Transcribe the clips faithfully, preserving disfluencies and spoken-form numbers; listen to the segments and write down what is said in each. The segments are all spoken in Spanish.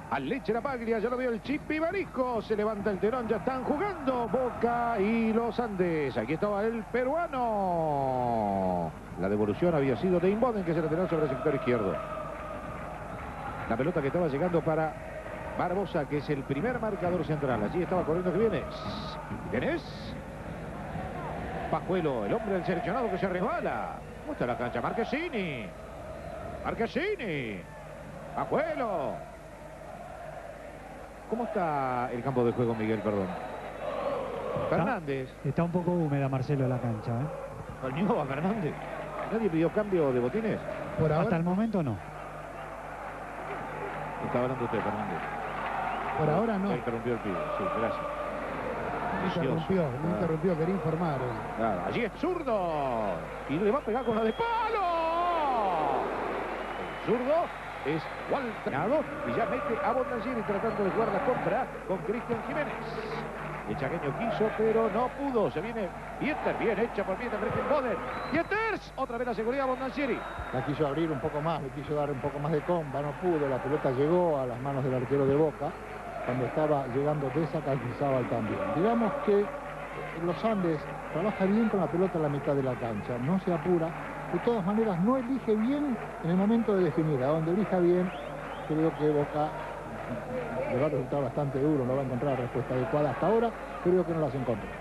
Al Leche La Paglia, ya lo veo el Chipi Barisco. Se levanta el telón, ya están jugando Boca y los Andes. Aquí estaba el peruano. La devolución había sido de Inboden, que se lateral sobre el sector izquierdo. La pelota que estaba llegando para Barbosa, que es el primer marcador central. Allí estaba corriendo que viene. ¿Quién es? Pajuelo, el hombre del seleccionado que se resbala. ¿Cómo está la cancha? Marchesini. Marchesini. Pajuelo. ¿Cómo está el campo de juego, Miguel? Perdón. Fernández. Está, está un poco húmeda, Marcelo, la cancha, ¿eh? ¿Colnió a Fernández? ¿Nadie pidió cambio de botines? Por ahora. Hasta el momento no. Está hablando usted, Fernández. Por ahora no. Se interrumpió el pibe, sí, gracias. No interrumpió, no ah. interrumpió, quería informar. Claro, allí es zurdo. Y le va a pegar con la de palo. El zurdo es Walter y ya mete a Bondancieri tratando de jugar la contra con Cristian Jiménez. El chaqueño quiso, pero no pudo. Se viene Pieter, bien hecha por Pieter, Cristian Boden. Pieters, otra vez la seguridad Bondancieri. La quiso abrir un poco más, le quiso dar un poco más de comba, no pudo. La pelota llegó a las manos del arquero de Boca. Cuando estaba llegando Tesa, calzaba también. Digamos que los Andes trabaja bien con la pelota en la mitad de la cancha, no se apura. De todas maneras, no elige bien en el momento de definir. A donde elija bien, creo que Boca le va a resultar bastante duro, no va a encontrar la respuesta adecuada. Hasta ahora, creo que no las encontró.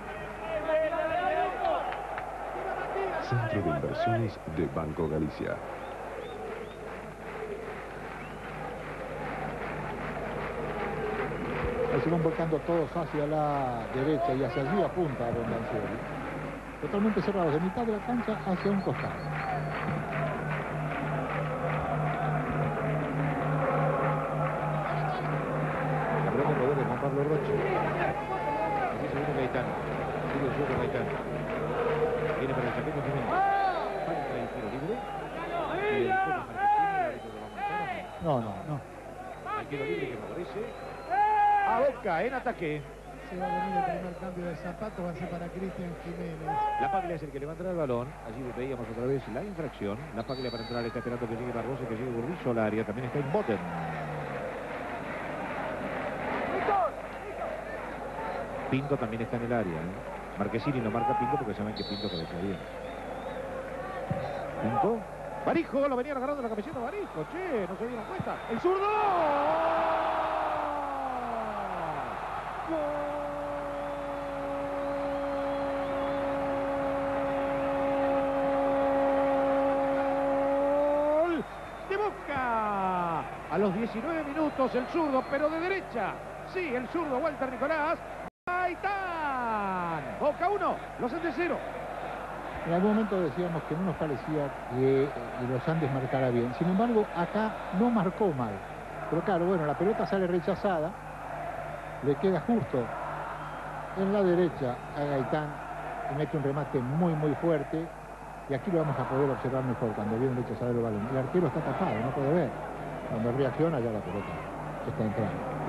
Centro de Inversiones de Banco Galicia. Ahí se van volcando todos hacia la derecha y hacia allí apunta a Bondancieri. Totalmente cerrados, de mitad de la cancha hacia un costado. La pelota poder de Juan Pablo Roche. Así se viene Gaitán. Sigue el suelo Gaitán. Viene para el chaqueño Jiménez. Falta el tiro libre. Y el juego para No, no, no. El tiro libre que favorece a Boca en ataque. Se va a venir el primer cambio de zapatos, va a ser para Cristian Jiménez. La Paglia es el que levanta el balón. Allí veíamos otra vez la infracción. La Paglia para entrar está esperando que llegue Barbosa, que llegue Burdizo al área. También está Inboden. Pinto también está en el área, ¿eh? Marchesini no marca Pinto porque saben que Pinto cabecea bien. Pinto. Barisco, lo venían agarrando la camiseta Barisco. Che, no se dieron cuenta. ¡El zurdo! ¡Gol! De Boca. A los diecinueve minutos el zurdo, pero de derecha. Sí, el zurdo Walter Nicolás. Gaitán. Boca uno, los Andes cero. En algún momento decíamos que no nos parecía que los Andes marcara bien. Sin embargo, acá no marcó mal. Pero claro, bueno, la pelota sale rechazada. Le queda justo en la derecha a Gaitán. Y mete un remate muy, muy fuerte. Y aquí lo vamos a poder observar mejor cuando viene rechazado el balón. El arquero está tapado, no puede ver. Cuando reacciona ya la pelota está entrando.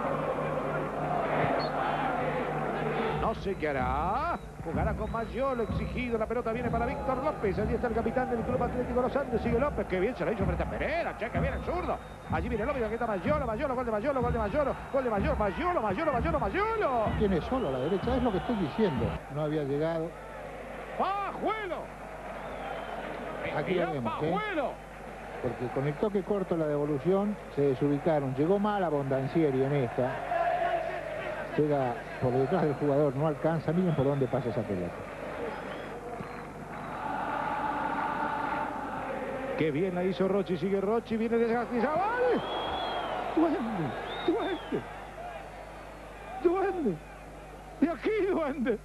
No sé qué hará. Jugará con Mayolo, exigido. La pelota viene para Víctor López. Allí está el capitán del Club Atlético Los Andes. Sigue López. Qué bien se la hizo frente a Pereira. Che, que viene el zurdo. Allí viene López. Aquí está Mayolo. Mayolo, gol de Mayolo, gol de Mayolo. Gol de Mayolo, Mayolo, Mayolo, Mayolo, Mayolo. Tiene solo a la derecha. Es lo que estoy diciendo. No había llegado. ¡Pajuelo! Aquí lo vemos, ¿eh? ¡Pajuelo! Porque con el toque corto la devolución se desubicaron. Llegó mal a Bondancieri en esta. Llega por detrás del jugador, no alcanza. Miren por dónde pasa esa pelota. Qué bien la hizo Rochi. Sigue Rochi. Viene de Zabal. Duende. Duende. Duende. De aquí, duende.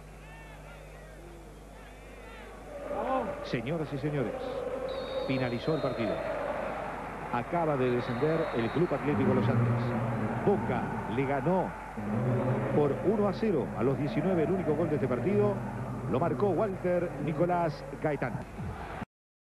Señoras y señores, finalizó el partido. Acaba de descender el Club Atlético Los Andes. Boca le ganó por uno a cero a los diecinueve. El único gol de este partido lo marcó Walter Nicolás Gaitán.